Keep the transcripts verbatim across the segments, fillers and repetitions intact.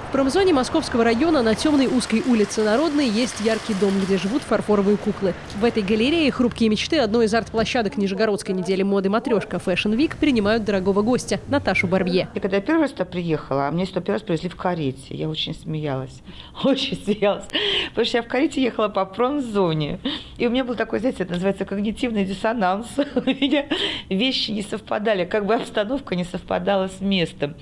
В промзоне Московского района на темной узкой улице Народной есть яркий дом, где живут фарфоровые куклы. В этой галерее «Хрупкие мечты» одной из арт-площадок Нижегородской недели моды «Матрешка» Fashion Week принимают дорогого гостя Наташу Барбье. И когда я первый раз туда приехала, мне сюда первый раз привезли в карете. Я очень смеялась. Очень смеялась. Потому что я в карете ехала по промзоне. И у меня был такой, знаете, это называется когнитивный диссонанс. У меня вещи не совпадали, как бы обстановка не совпадала с местом.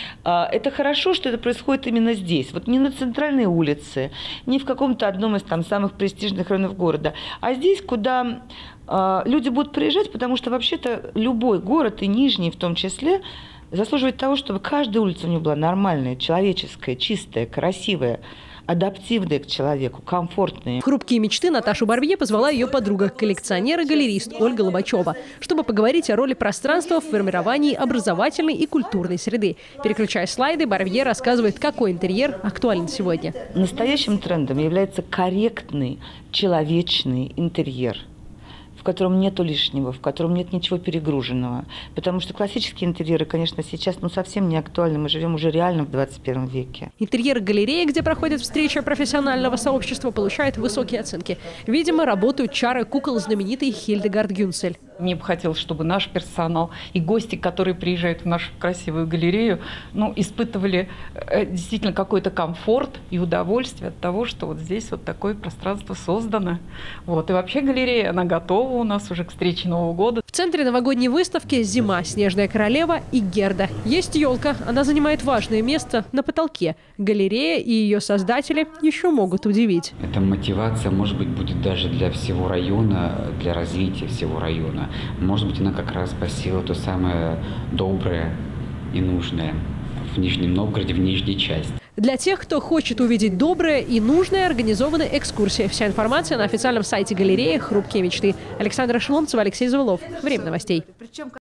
Это хорошо, что это происходит именно здесь, вот не на центральной улице, не в каком-то одном из там самых престижных районов города, а здесь, куда э, люди будут приезжать, потому что вообще-то любой город, и Нижний в том числе, заслуживает того, чтобы каждая улица у него была нормальная, человеческая, чистая, красивая, адаптивная к человеку, комфортная. В «Хрупкие мечты» Наташу Барбье позвала ее подруга, коллекционер и галерист Ольга Лобачева, чтобы поговорить о роли пространства в формировании образовательной и культурной среды. Переключая слайды, Барбье рассказывает, какой интерьер актуален сегодня. Настоящим трендом является корректный, человечный интерьер, в котором нету лишнего, в котором нет ничего перегруженного. Потому что классические интерьеры, конечно, сейчас ну, совсем не актуальны. Мы живем уже реально в двадцать первом веке. Интерьер галереи, где проходит встреча профессионального сообщества, получает высокие оценки. Видимо, работают чары кукол знаменитой Хильдегард Гюнцель. Мне бы хотелось, чтобы наш персонал и гости, которые приезжают в нашу красивую галерею, ну, испытывали э, действительно какой-то комфорт и удовольствие от того, что вот здесь вот такое пространство создано. Вот. И вообще галерея, она готова у нас уже к встрече Нового года. В центре новогодней выставки «Зима», «Снежная королева» и «Герда». Есть елка. Она занимает важное место на потолке. Галерея и ее создатели еще могут удивить. Эта мотивация, может быть, будет даже для всего района, для развития всего района. Может быть, она как раз посеяла то самое доброе и нужное в Нижнем Новгороде, в нижней части. Для тех, кто хочет увидеть доброе и нужное, организована экскурсия. Вся информация на официальном сайте галереи «Хрупкие мечты». Александра Шломцева, Алексей Завулов. Время новостей.